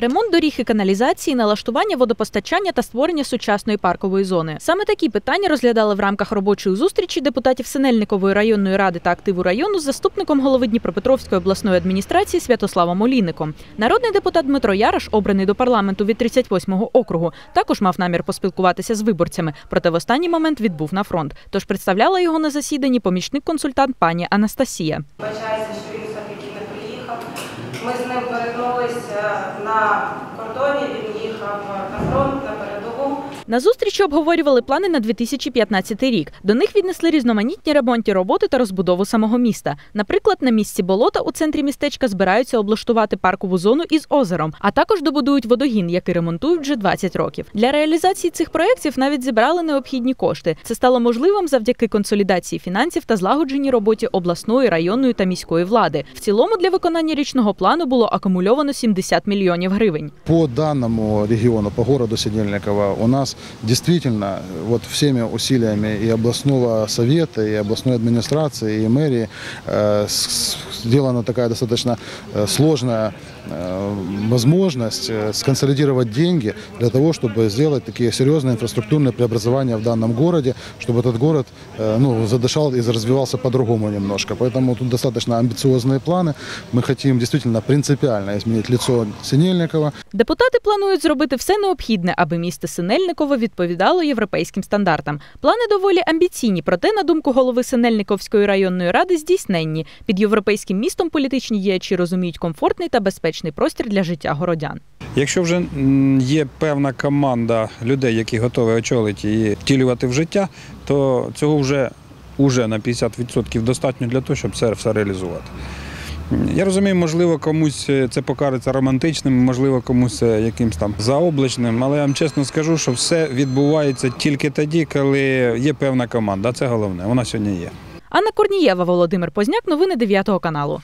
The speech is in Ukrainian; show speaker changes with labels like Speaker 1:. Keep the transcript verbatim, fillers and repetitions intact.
Speaker 1: ремонт доріг і каналізації, налаштування водопостачання та створення сучасної паркової зони. Саме такі питання розглядали в рамках робочої зустрічі депутатів Синельникової районної ради та активу району з заступником голови Дніпропетровської обласної адміністрації Святославом Олійником. Народний депутат Дмитро Яраш, обраний до парламенту від тридцять восьмого округу, також мав намір поспілкуватися з виборцями, проте в останній момент відбув на фронт. Тож представляла його на засіданні помічник-консультант пані Анастасія.
Speaker 2: Вибачається, що він все-таки не приїхав. Ми з ним перетнулися на кордоні, він їхав на фронт, на передову.
Speaker 1: На зустрічі обговорювали плани на дві тисячі п'ятнадцятий рік. До них віднесли різноманітні ремонтні роботи та розбудову самого міста. Наприклад, на місці болота у центрі містечка збираються облаштувати паркову зону із озером, а також добудують водогін, який ремонтують вже двадцять років. Для реалізації цих проєктів навіть зібрали необхідні кошти. Це стало можливим завдяки консолідації фінансів та злагодженій роботі обласної, районної та міської влади. В цілому для виконання річного плану було акумульовано сімдесят мільйонів гривень.
Speaker 3: По данному региону, по городу Синельниково, у нас действительно вот всеми усилиями и областного совета, и областной администрации, и мэрии э, сделана такая достаточно сложная э, возможность сконсолидировать деньги для того, чтобы сделать такие серьезные инфраструктурные преобразования в данном городе, чтобы этот город э, ну, задышал и развивался по-другому немножко. Поэтому тут достаточно амбициозные планы. Мы хотим действительно принципиально изменить лицо Синельникова.
Speaker 1: Депутати планують зробити все необхідне, аби місто Синельниково відповідало європейським стандартам. Плани доволі амбіційні, проте, на думку голови Синельниковської районної ради, здійсненні. Під європейським містом політичні діячі розуміють комфортний та безпечний простір для життя городян.
Speaker 4: Якщо вже є певна команда людей, які готові очолити і втілювати в життя, то цього вже, вже на п'ятдесят відсотків достатньо для того, щоб це все реалізувати. Я розумію, можливо, комусь це покажеться романтичним, можливо, комусь якимось там заоблачним, але я вам чесно скажу, що все відбувається тільки тоді, коли є певна команда. Це головне, вона сьогодні є.
Speaker 1: Анна Корнієва, Володимир Позняк, новини дев'ятого каналу.